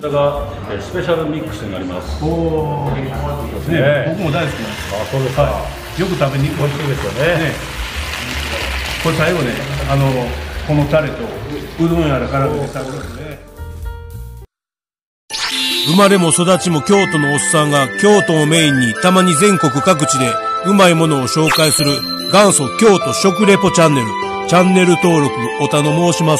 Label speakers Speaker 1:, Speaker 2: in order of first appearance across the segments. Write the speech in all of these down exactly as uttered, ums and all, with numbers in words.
Speaker 1: これがスペシャルミックスになります。
Speaker 2: おお、ですね。僕も大好きなんです。
Speaker 1: あ、そうですか。
Speaker 2: よく食べに行く。
Speaker 1: 美味しいですよね。
Speaker 2: これ最後ね、あのこのタレとうどんやら絡めて食べるんですね。
Speaker 3: 生まれも育ちも京都のおっさんが京都をメインにたまに全国各地でうまいものを紹介する元祖京都食レポチャンネル。チャンネル登録お頼申します。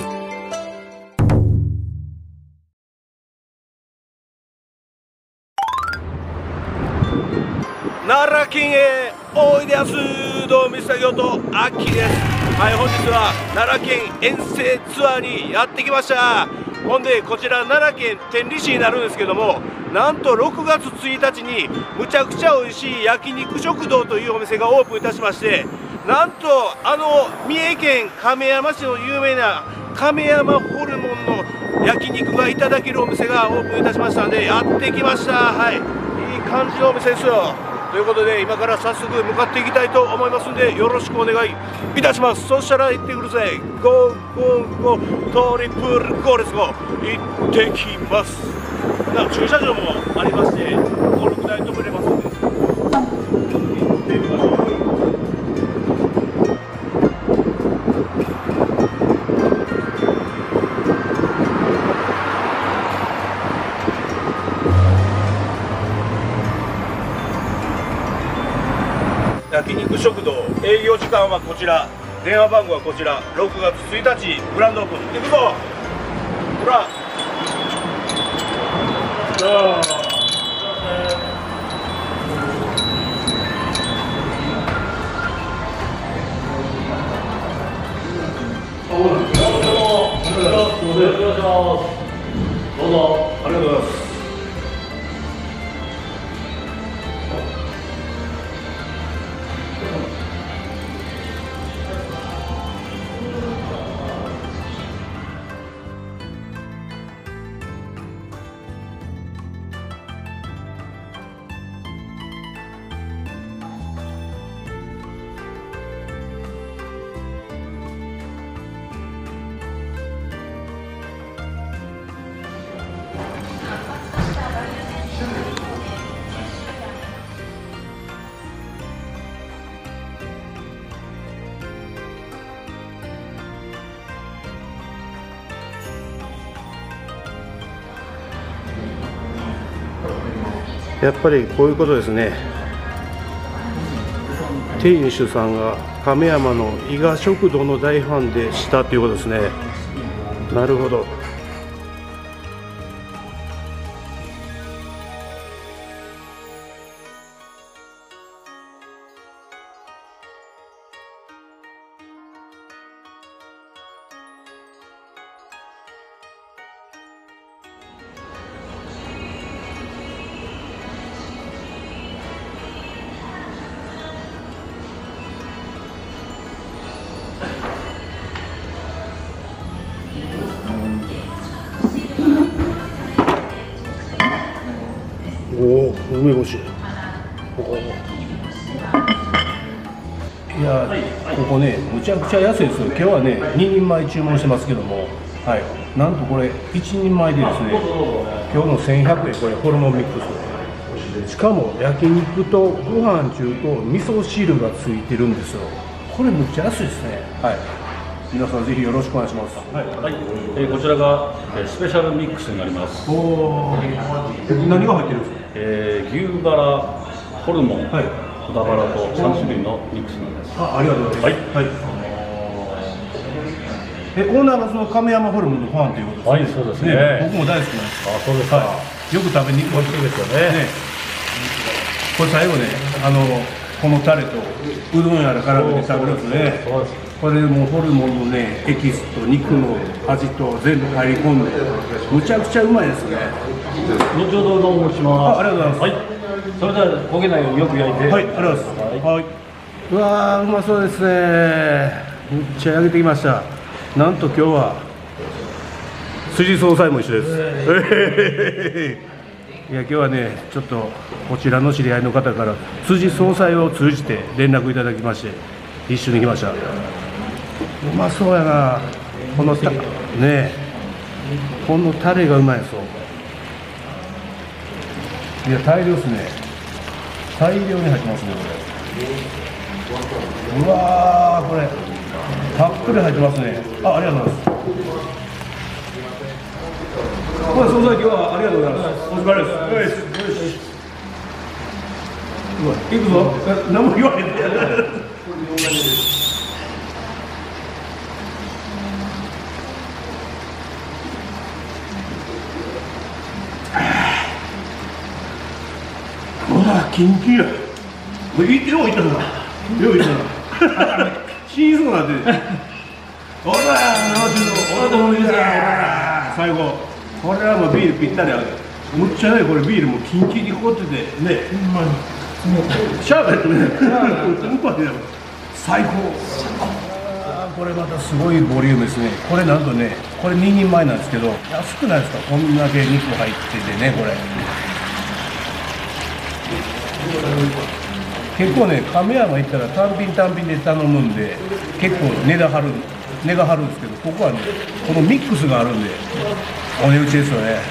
Speaker 3: 奈良県へおいでやす。どうもミスター京都アッキーです。はい、本日は奈良県遠征ツアーにやってきました。ほんでこちら奈良県天理市になるんですけども、なんとろくがつついたちにむちゃくちゃ美味しい焼肉食堂というお店がオープンいたしまして、なんとあの三重県亀山市の有名な亀山ホルモンの焼肉がいただけるお店がオープンいたしましたのでやってきました。はい、いい感じのお店ですよ。ということで今から早速向かっていきたいと思いますんでよろしくお願いいたします。そしたら行ってくるぜ。ゴーゴーゴートリプルゴーレスゴー行ってきます。な駐車場もありましてご、ろくだい止めれますんで行ってみましょう。焼肉食堂営業時間はこちら、電話番号はこちら、ろくがつついたちグランドオープン。行くぞほら。どうぞ。ありがとうございます。やっぱりこういうことですね。店主さんが亀山の伊賀食堂の大ファンでしたということですね。なるほど。おお、梅干し。いや、ここね、むちゃくちゃ安いですよ。今日はね、ににんまえ注文してますけども、はい、なんとこれいちにんまえでですね、今日のせんひゃくえん、これホルモンミックス。しかも焼肉とご飯中と味噌汁がついてるんですよ。これむっちゃ安いですね。はい。皆さんぜひよろしくお願いします。
Speaker 1: はい、はい、えー、こちらが、えー、スペシャルミックスになります。
Speaker 2: おお、何が入ってるんですか？
Speaker 1: えー、牛バラ、ホルモン、はい、豚バラとさんしゅるいのミックスになります。
Speaker 2: あ、ありがとうございます。はい、はい。え、オーナーがその亀山ホルモンのファンということですね。
Speaker 1: はい、そうですね。
Speaker 2: 僕も大好きなんです。
Speaker 1: あ、そうですか。
Speaker 2: はい、よく食べに行く。
Speaker 1: 美味しいですよね。
Speaker 2: これ最後ね、あのこのタレとうどんやら絡めて食べるんですね。
Speaker 1: そうです。
Speaker 2: これもうホルモンのねエキスと肉の味と全部入り込んでむちゃくちゃうまいですね。
Speaker 1: 後ほどどうもします。
Speaker 2: あ、ありがとうございます。
Speaker 1: はい。それでは焦げないようによく焼いて。
Speaker 2: はい、ありがとうございます。はい。はい、うわー、うまそうですね。めっちゃ焼けてきました。なんと今日は辻総裁も一緒です。いや今日はねちょっとこちらの知り合いの方から辻総裁を通じて連絡いただきまして一緒に来ました。うまそうやなこのたねえこのタレがうまいそう。いや、大量ですね。大量に入ってますね、これ。うわー、これたっぷり入ってますね。あ、ありがとうございます。これ、総菜今日はありがとうございます。お疲れです。うわ、行くぞ。何も言わへん。うわ、キンキンや。もういってよういったな。よういったな。死にそうなって。ほら、生中の、ほら、どうもいいじゃん。最後。これはもうビールぴったりある。むっちゃね、これビールもキンキンに凍ってて、ね。ほんまに。シャーベットね。最高。これまたすごいボリュームですね。これなんとね、これににんまえなんですけど、安くないですか。こんだけ肉入っててね、これ。結構ね、亀山行ったら単品単品で頼むんで、結構値段張る、値が張るんですけど、ここはね、このミックスがあるんで、お値打ちですよね。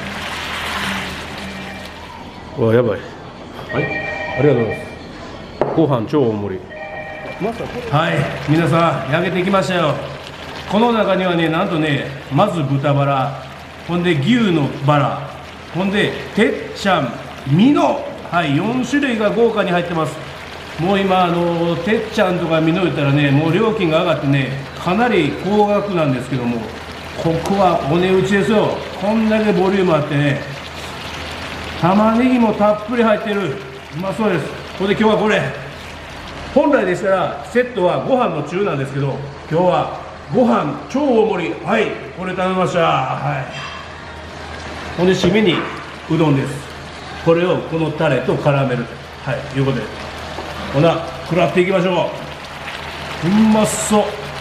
Speaker 2: わ、やばい。はい、ありがとうございます。ご飯超大盛り。はい、皆さん、焼けてきましたよ。この中にはね、なんとね、まず豚バラ、ほんで牛のバラ、ほんで、てっちゃん、ミノ。はい、よんしゅるいが豪華に入ってます。もう今あのてっちゃんとかミノ言ったらね、もう料金が上がってね、かなり高額なんですけども、ここはお値打ちですよ。こんだけボリュームあってね、玉ねぎもたっぷり入ってる。うまそうです。これで今日はこれ、本来でしたらセットはご飯の中なんですけど、今日はご飯超大盛り。はい、これ食べました。はい、ほんで締めにうどんです。これをこのタレと絡めると、はい、いうことで、ほな食らっていきましょう。うまそう。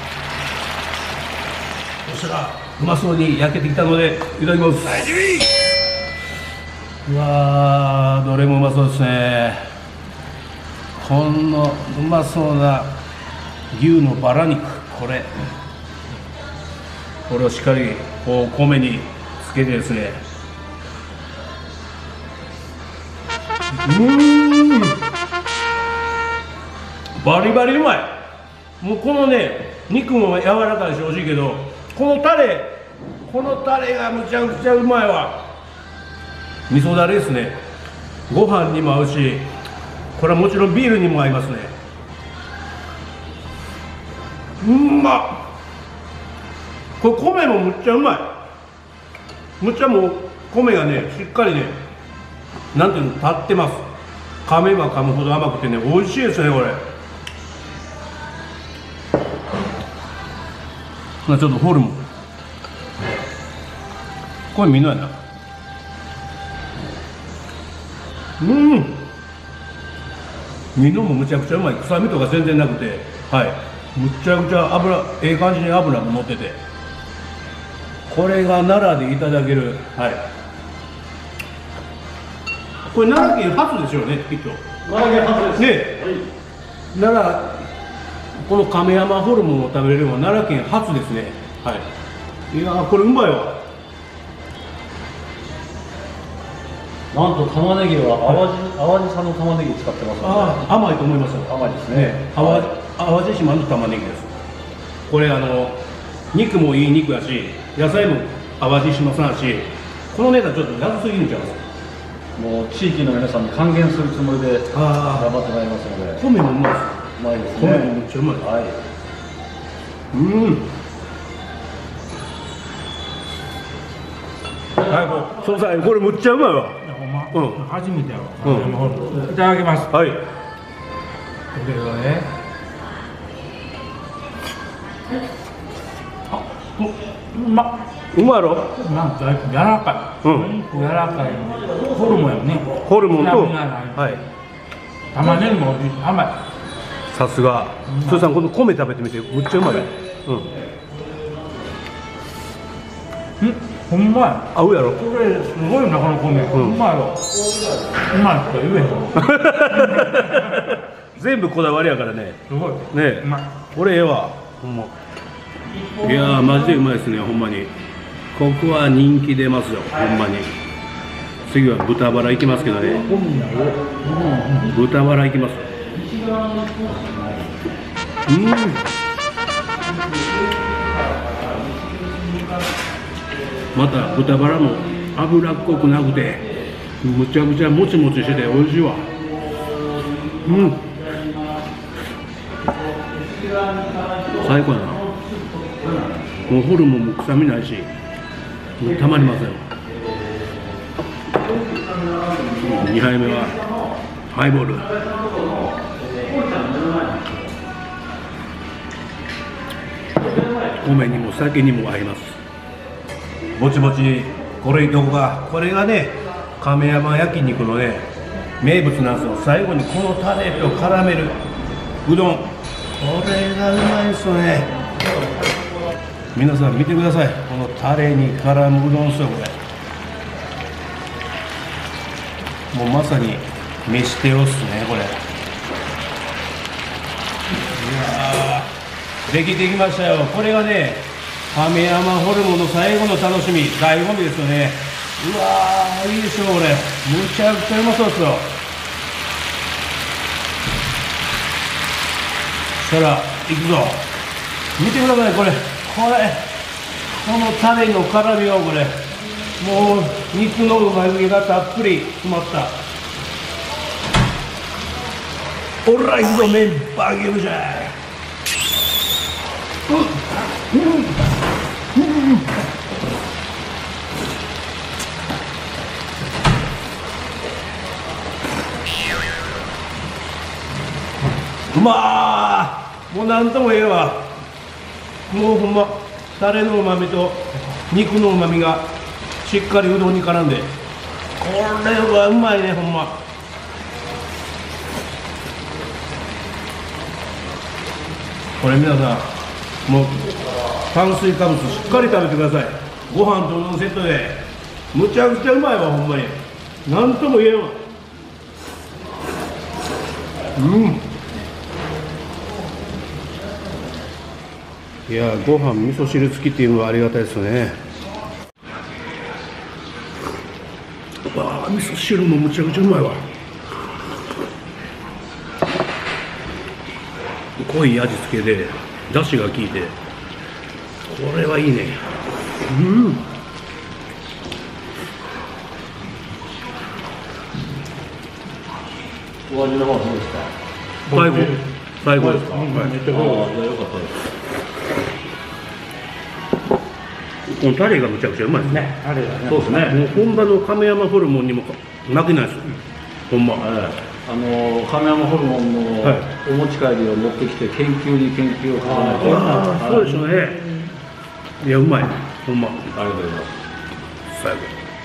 Speaker 2: そしたらうまそうに焼けてきたのでいただきます。うわー、どれもうまそうですね。このうまそうな牛のバラ肉、これこれをしっかりこう米につけてですね、うーん、バリバリうまい。もうこのね、肉も柔らかいし美味しいけど、このタレ、このタレがむちゃくちゃうまいわ。味噌だれですね。ご飯にも合うし、これはもちろんビールにも合いますね。うんまっ。これ米もむっちゃうまい。むっちゃもう米がね、しっかりね、なんていうの、立ってます。噛めば噛むほど甘くてね、美味しいですね、これ。ちょっとホルモン。これミノやな。うん。ミノもむちゃくちゃうまい。臭みとか全然なくて、はい。むちゃくちゃ油、ええ感じに油も乗ってて。これが奈良でいただける、はい。これ奈良県初ですよね、きっと。
Speaker 1: 奈良県初です。
Speaker 2: ね、
Speaker 1: はい、
Speaker 2: 奈良、この亀山ホルモンを食べれるのは奈良県初ですね。はい。いやー、これうまいわ。
Speaker 1: なんと玉ねぎは淡路、淡路産の玉ねぎ使ってますので。
Speaker 2: ああ、甘いと思いますよ。
Speaker 1: 甘いですね。
Speaker 2: 淡路、淡路島の玉ねぎです。これあの肉もいい肉やし、野菜も淡路島産やし、この値段ちょっと安すぎるんちゃいますか。
Speaker 1: もう地域の皆さんに還元するつもりで頑張ってまいりますので。
Speaker 2: 米もうまいです。
Speaker 1: うまいですね。
Speaker 2: 米もめっちゃうまい。
Speaker 1: はい。
Speaker 2: うん。はい、もう、そうさ、これむっちゃうまいわ。
Speaker 4: うん、初めてやろ。うん、いただきます。
Speaker 2: はい。
Speaker 4: これはね。あ、うま。
Speaker 2: うまいろ。
Speaker 4: なんか柔らかい。うん。柔らかい。ホルモンやね。
Speaker 2: ホルモンと。はい。
Speaker 4: 玉ねぎも甘い。
Speaker 2: さすが。そさん、この米食べてみて、むっちゃうまい。うん。
Speaker 4: うん。ほんまや。
Speaker 2: 合うやろ。
Speaker 4: これすごいな、この米。うまいわ。うまいって言えへん。
Speaker 2: 全部こだわりやからね。
Speaker 4: すごい。
Speaker 2: ね、これええわ。ほんま。いやー、マジでうまいですね、ほんまに。 ここは人気出ますよ、ほんまに。次は豚バラいきますけどね。豚バラいきます。うん。また豚バラも脂っこくなくて、むちゃくちゃもちもちしてて美味しいわ。うん。最高やな。もうホルモンも臭みないし、もうたまりません。にはいめはハイボール。米にも酒にも合います。ぼちぼちこれいとこが、これがね亀山焼肉のね名物なんですよ。最後にこのタレと絡めるうどん、これがうまいですよね。皆さん見てください、このタレに絡むうどんですよ。これもうまさに飯テオっすね。これいやーできてきましたよ。これがね亀山ホルモンの最後の楽しみ、醍醐味ですよね。うわーいいでしょう。これむちゃくちゃうまそうですよ。そしたらいくぞ。見てください、これこれこのタレの絡みを、これもう肉のうまみがたっぷり詰まった。オライド麺バギューじゃ。うんうんうんうまー、もうなんともええわ。もうほんまタレのうまみと肉のうまみがしっかりうどんに絡んで、これはうまいね。ほんまこれ皆さんもう炭水化物しっかり食べてください。ご飯とうどんセットでむちゃくちゃうまいわ。ほんまになんとも言えんわ。うん。いやご飯味噌汁付きっていうのはありがたいですね。わあ味噌汁もむちゃくちゃうまいわ。濃い味付けで出汁が効いてこれはいいね。うん。
Speaker 1: お味の方はどうですか。
Speaker 2: 最後最後ですか。
Speaker 1: めっちゃ良かったです。
Speaker 2: このタレがむちゃくちゃうまいですね。
Speaker 1: タレがね。そうですね。
Speaker 2: もう本場の亀山ホルモンにも負けないです。ほんま。
Speaker 1: あの亀山ホルモンのお持ち帰りを持ってきて研究に研究を重ねて。
Speaker 2: ああ、そうでしょうね。いやうまい。ほんま。
Speaker 1: ありがとうございます。
Speaker 2: 最後。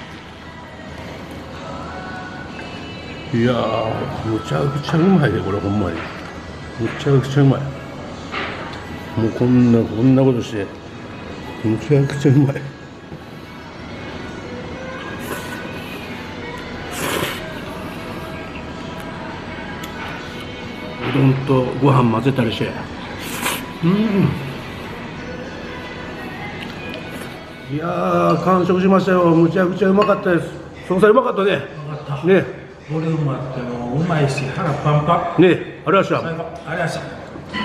Speaker 2: いやーむちゃくちゃうまいでこれほんまに。むちゃくちゃうまい。もうこんなこんなことして。むちゃくちゃうまい。うどんとご飯混ぜたりして、うん。いやー完食しましたよ。むちゃくちゃうまかったです。総裁うまかったね。ね。
Speaker 4: ボリュームあってもうまいし腹パンパン。
Speaker 2: ね、ありがとうございました。
Speaker 4: ありがとうございました。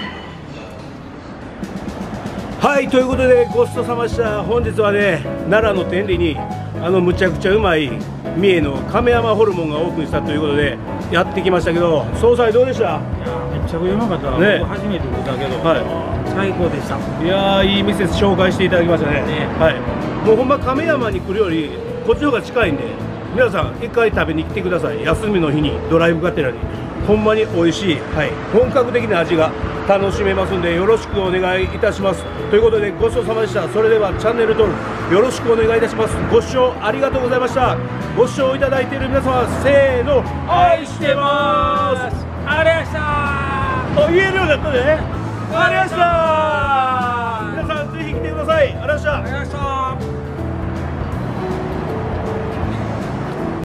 Speaker 3: はい、ということでごちそうさまでした。本日はね奈良の天理にあのむちゃくちゃうまい三重の亀山ホルモンがオープンしたということでやってきましたけど、総裁どうでした？
Speaker 4: いやめっちゃうまかった。
Speaker 3: ね、
Speaker 4: 僕初めて食ったけど、
Speaker 3: はい、
Speaker 4: 最高でした。
Speaker 3: いやーいい店紹介していただきましたね。
Speaker 4: ね、
Speaker 3: はい、もうほんま亀山に来るよりこっちの方が近いんで皆さん一回食べに来てください。休みの日にドライブがてらにほんまに美味しい、はい、本格的な味が楽しめますんでよろしくお願いいたします。ということでごちそうさまでした。それではチャンネル登録よろしくお願いいたします。ご視聴ありがとうございました。ご視聴いただいている皆様せーの愛してます。
Speaker 4: ありがとうございました。
Speaker 3: あ、言えるようになったね。ありがとうございました。皆さんぜひ来てください。ありがとうございました。
Speaker 4: ありがとうございました。